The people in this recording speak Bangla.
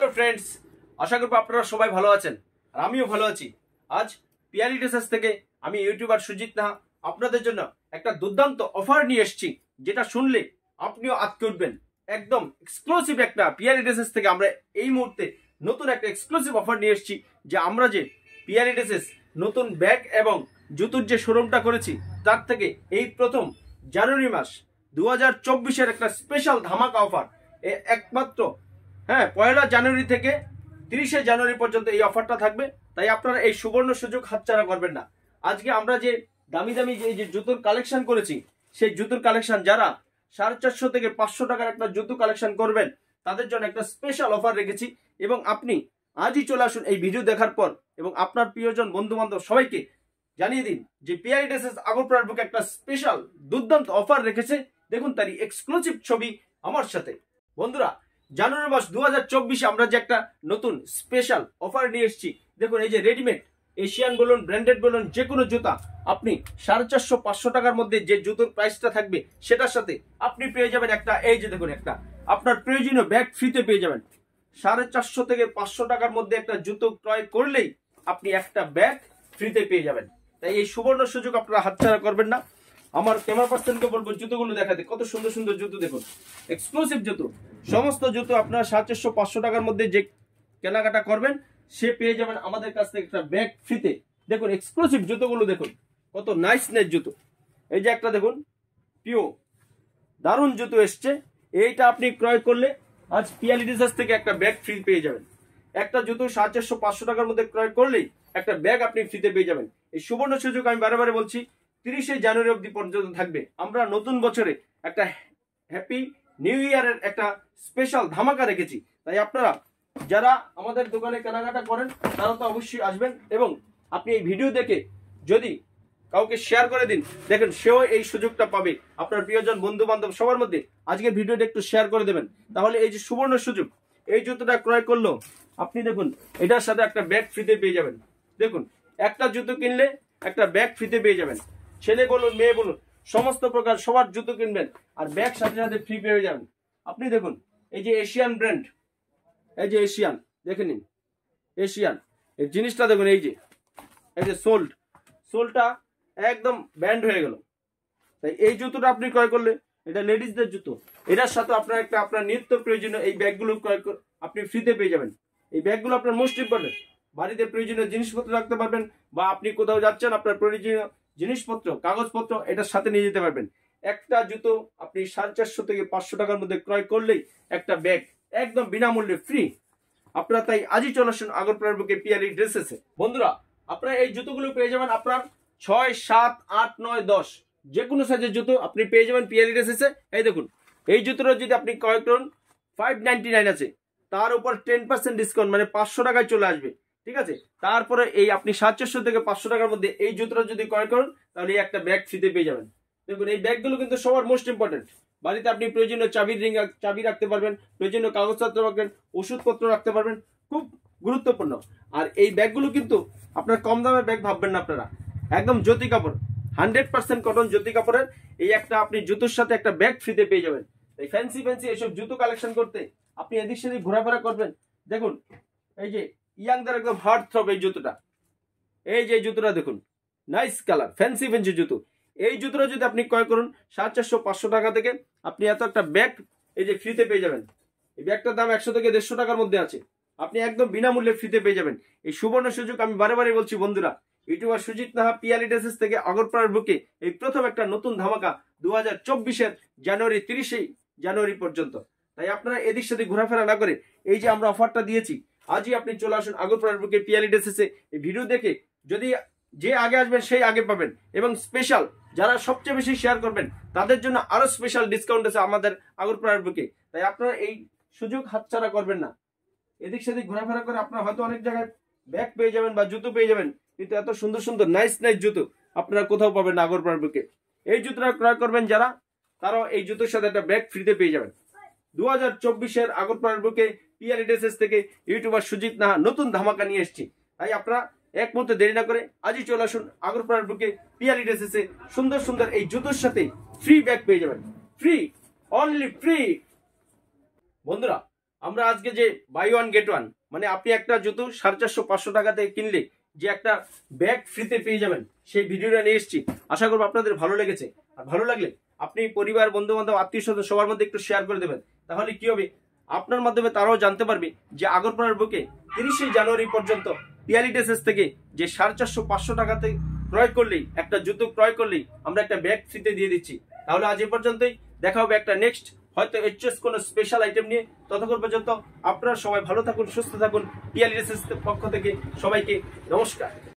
ফ্রেন্ডস, আশা করব আপনারা সবাই ভালো আছেন আর আমিও ভালো আছি। আজ পিয়ালি ড্রেসেস থেকে আমি ইউটিউবার সুজিত নাহা আপনাদের জন্য একটা দুর্দান্ত অফার নিয়ে এসেছি, যেটা শুনলে আপনিও আটকে উঠবেন। একদম এক্সক্লুসিভ একটা পিয়ালি ড্রেসেস থেকে আমরা এই মুহূর্তে নতুন একটা এক্সক্লুসিভ অফার নিয়ে এসেছি। যে আমরা যে পিয়ালি ড্রেসেস নতুন ব্যাগ এবং জুতোর যে শোরুমটা করেছি, তার থেকে এই প্রথম জানুয়ারি মাস 2024-এর একটা স্পেশাল ধামাকা অফার একমাত্র পয়লা জানুয়ারি থেকে 30শে জানুয়ারি পর্যন্ত এই অফারটা থাকবে। তাই আপনারা এই সুবর্ণ সুযোগ হাতছাড়া করবেন না। আজকে আমরা যে দামি দামি যে জুতোর কালেকশন করেছি, সেই জুতোর কালেকশন যারা 450 থেকে 500 টাকার একটা জুতো কালেকশন করবেন, তাদের জন্য একটা স্পেশাল অফার রেখেছি। এবং আপনি আজই চলে আসুন এই ভিডিও দেখার পর এবং আপনার প্রিয়জন বন্ধু বান্ধব সবাইকে জানিয়ে দিন যে পিয়ালি ড্রেসেস আগরপাড়ার বুকে একটা স্পেশাল দুর্দান্ত অফার রেখেছে। দেখুন তারই এক্সক্লুসিভ ছবি আমার সাথে। বন্ধুরা, জানুয়ারি মাস 2024-এ আমরা যে একটা নতুন স্পেশাল অফার নিয়ে এসেছি। দেখুন, এই যে রেডিমেড এশিয়ান বলুন, ব্র্যান্ডেড বলুন, যে কোনো জুতা আপনি 450-500 টাকার মধ্যে যে জুতোর প্রাইসটা থাকবে, সেটার সাথে আপনি পেয়ে যাবেন একটা, এই যে দেখুন, একটা আপনার প্রয়োজনীয় ব্যাগ ফ্রিতে পেয়ে যাবেন। 450 থেকে 500 টাকার মধ্যে একটা জুতো ক্রয় করলেই আপনি একটা ব্যাগ ফ্রিতে পেয়ে যাবেন। তাই এই সুবর্ণ সুযোগ আপনারা হাতছাড়া করবেন না। আমার ক্যামেরা পার্সনকে বলবো জুতোগুলো দেখাতে। কত সুন্দর সুন্দর জুতো দেখুন, এক্সক্লুসিভ জুতো। সমস্ত জুতো আপনারা 450-500 টাকার মধ্যে যে কেনাকাটা করবেন, সে পেয়ে যাবেন আমাদের কাছ থেকে একটা ব্যাগ ফ্রিতে। দেখুন এক্সক্লুসিভ জুতোগুলো দেখুন, কত নাইস নাইস জুতো। এই যে একটা দেখুন, পিওর দারুণ জুতো এসছে। এইটা আপনি ক্রয় করলে আজ পিয়ালি ড্রেসেস থেকে একটা ব্যাগ ফ্রি পেয়ে যাবেন। একটা জুতো 450-500 টাকার মধ্যে ক্রয় করলেই একটা ব্যাগ আপনি ফ্রিতে পেয়ে যাবেন। এই সুবর্ণ সুযোগ আমি বারে বারে বলছি, 30শে জানুয়ারি অবধি পর্যন্ত থাকবে। আমরা নতুন বছরে একটা হ্যাপি নিউ ইয়ারের একটা স্পেশাল ধামাকা রেখেছি। তাই আপনারা যারা আমাদের দোকানে কেনাকাটা করেন, তারা তো অবশ্যই আসবেন এবং আপনি এই ভিডিও দেখে যদি কাউকে শেয়ার করে দিন, দেখেন সেও এই সুযোগটা পাবে। আপনার প্রিয়জন বন্ধু বান্ধব সবার মধ্যে আজকে ভিডিওটা একটু শেয়ার করে দেবেন, তাহলে এই যে সুবর্ণ সুযোগ, এই জুতোটা ক্রয় করলো আপনি, দেখুন এটার সাথে একটা ব্যাগ ফ্রিতে পেয়ে যাবেন। দেখুন, একটা জুতো কিনলে একটা ব্যাগ ফ্রিতে পেয়ে যাবেন। ছেলে বলুন, মেয়ে বলুন, সমস্ত প্রকার সবার জুতো কিনবেন আর ব্যাগ সাথে সাথে ফ্রি পেয়ে যাবেন। আপনি দেখুন, এই যে এশিয়ান ব্র্যান্ড, এই যে এশিয়ান, দেখে নিন এশিয়ান এই জিনিসটা দেখুন। এই যে সোলটা একদম ব্যান্ড হয়ে গেল। তাই এই জুতোটা আপনি ক্রয় করলে, এটা লেডিসদের জুতো, এটার সাথে আপনার একটা আপনার নিত্য প্রয়োজনীয় এই ব্যাগগুলো ক্রয় আপনি ফ্রিতে পেয়ে যাবেন। এই ব্যাগগুলো আপনার মোস্ট ইম্পর্টেন্ট। বাড়িতে প্রয়োজনীয় জিনিসপত্র রাখতে পারবেন, বা আপনি কোথাও যাচ্ছেন, আপনার প্রয়োজনীয় জিনিসপত্র, কাগজপত্র এটার সাথে নিয়ে যেতে পারবেন। একটা জুতো আপনি 450 থেকে 500 টাকার মধ্যে ক্রয় করলেই একটা ব্যাগ একদম বিনামূল্যে ফ্রি। আপনারা তাই আজই চলে আসুন আগরপাড়ার বুকে পিয়ালি ড্রেসেসে। বন্ধুরা, আপনারা এই জুতোগুলো পেয়ে যাবেন আপনার 6, 7, 8, 9, 10 যে কোনো সাইজের জুতো আপনি পেয়ে যাবেন পিয়ালি ড্রেসেসে। এই দেখুন, এই জুতোটা যদি আপনি ক্রয় করুন 599 আছে, তার উপর 10% ডিসকাউন্ট, মানে 500 টাকায় চলে আসবে। ঠিক আছে, তারপরে এই আপনি 750 থেকে 500 টাকার মধ্যে এই জুতোটা যদি ক্রয় করেন, তাহলে এই একটা ব্যাগ ফ্রিতে পেয়ে যাবেন। দেখুন, এই ব্যাগগুলো কিন্তু সবার মোস্ট ইম্পর্টেন্ট। বাড়িতে আপনি প্রয়োজনীয় চাবি রাখতে পারবেন, প্রয়োজনীয় কাগজপত্র রাখবেন, ওষুধপত্র রাখতে পারবেন, খুব গুরুত্বপূর্ণ। আর এই ব্যাগগুলো কিন্তু আপনার কম দামের ব্যাগ ভাববেন না আপনারা, একদম জ্যোতি কাপড়, 100% কটন জ্যোতি কাপড়ের এই একটা আপনি জুতোর সাথে একটা ব্যাগ ফ্রিতে পেয়ে যাবেন। এই ফ্যান্সি এসব জুতো কালেকশন করতে আপনি এদিক সেদিক ঘোরাফেরা করবেন। দেখুন, এই যে ইয়াংদের একদম হার্ট থ্রব এই জুতোটা, এই যে জুতোটা দেখুন, নাইস কালার, ফ্যান্সি জুতো। এই জুতোটা যদি আপনি ক্রয় করুন 450-500 টাকা থেকে, আপনি এত একটা ব্যাগ এই যে ফ্রিতে পেয়ে যাবেন। এই ব্যাগটার দাম 100 থেকে 150 টাকার মধ্যে আছে, আপনি একদম বিনামূল্যে ফ্রিতে পেয়ে যাবেন। এই সুবর্ণ সুযোগ আমি বারে বারে বলছি বন্ধুরা, ইউটিউবার সুজিত নাহা পিয়ালি ড্রেসেস থেকে আগরপাড়ার বুকে এই প্রথম একটা নতুন ধামাকা 2024-এর জানুয়ারি 30শে জানুয়ারি পর্যন্ত। তাই আপনারা এদিক সেদিক ঘোরাফেরা না করে এই যে আমরা অফারটা দিয়েছি, আজই আপনি চলে আসুন আগরপাড়ার বুকে পিয়ালি ড্রেসেসে। এই ভিডিও দেখে যদি যে আগে আসবেন সেই আগে পাবেন, এবং স্পেশাল যারা সবচেয়ে বেশি শেয়ার করবেন তাদের জন্য আরো স্পেশাল ডিসকাউন্ট আছে আমাদের আগরপাড়ার বুকে। তাই আপনারা এই সুযোগ হাতছাড়া করবেন না। এদিক সেদিক ঘোরাফেরা করে আপনারা হয়তো অনেক জায়গায় ব্যাগ পেয়ে যাবেন বা জুতো পেয়ে যাবেন, কিন্তু এত সুন্দর সুন্দর নাইস জুতো আপনারা কোথাও পাবেন না আগরপাড়ার বুকে। এই জুতোটা ক্রয় করবেন যারা, তারাও এই জুতোর সাথে একটা ব্যাগ ফ্রিতে পেয়ে যাবেন। 2024-এর আগরপাড়ার বুকে পিয়ালি ড্রেসেস থেকে ইউটিউবার সুজিত নাহা নতুন ধামাকা নিয়ে এসেছি। তাই আপনারা এক মুহূর্তে দেরি না করে আজই চলে আসুন আগরপাড়ার বুকে পিয়ালি ড্রেসেসে। সুন্দর সুন্দর এই জুতোর সাথে ফ্রি ব্যাগ পেয়ে যাবেন, ফ্রি, অনলি ফ্রি। বন্ধুরা, আমরা আজকে যে বাই ওয়ান গেট ওয়ান, মানে আপনি একটা জুতো 450-500 টাকাতে কিনলে যে একটা ব্যাগ ফ্রিতে পেয়ে যাবেন, সেই ভিডিওটা নিয়ে এসেছি। আশা করবো আপনাদের ভালো লেগেছে। আর ভালো লাগলে আপনি পরিবার, বন্ধু বান্ধব, আত্মীয় স্বজন সবার মধ্যে একটু শেয়ার করে দেবেন। তাহলে কি হবে, আপনার মাধ্যমে তারাও জানতে পারবে যে আগরপাড়ার বুকে 30শে জানুয়ারি পর্যন্ত পিয়ালি ড্রেসেস থেকে যে 450-500 টাকাতে ক্রয় করলেই, একটা জুতো ক্রয় করলেই আমরা একটা ব্যাগ ফ্রিতে দিয়ে দিচ্ছি। তাহলে আজ এ পর্যন্তই, দেখা হবে একটা নেক্সট হয়তো এইচএস কোনো স্পেশাল আইটেম নিয়ে। ততক্ষণ পর্যন্ত আপনারা সবাই ভালো থাকুন, সুস্থ থাকুন। পিয়ালি ড্রেসেস পক্ষ থেকে সবাইকে নমস্কার।